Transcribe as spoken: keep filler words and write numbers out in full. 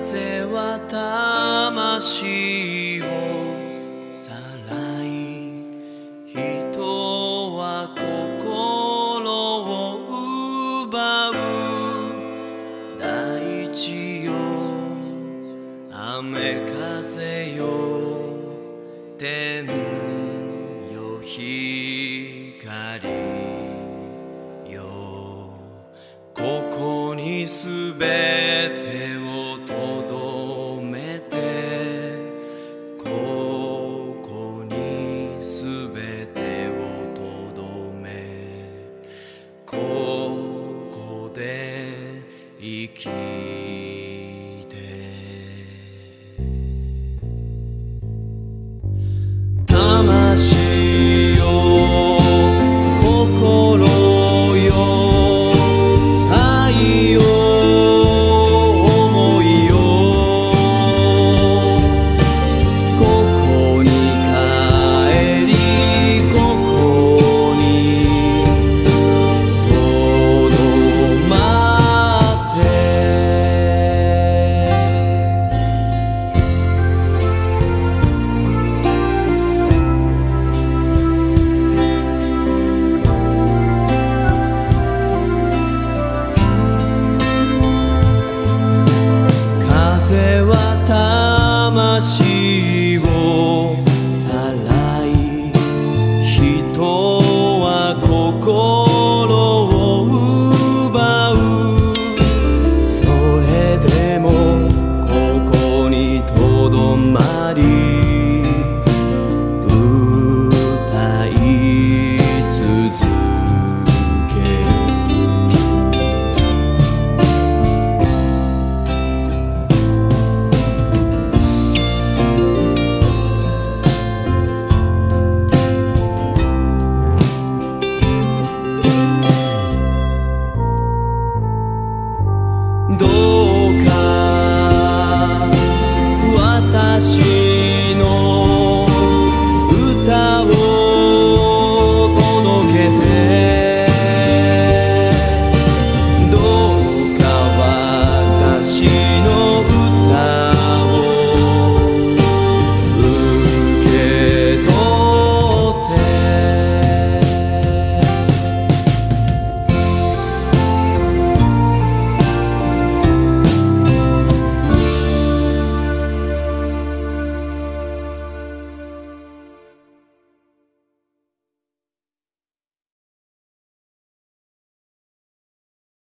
風は魂をさらい、人は心を奪う。大地よ雨風よ天よ光よ、ここにすべてをとどめて、ここにすべてをとどめ、ここで生きて。魂よ心よ愛よ思いよ、ここに帰りここにとどまって。風は魂をさらい、人は心を奪う。それでもここにとどまり、歌い続ける。どうか私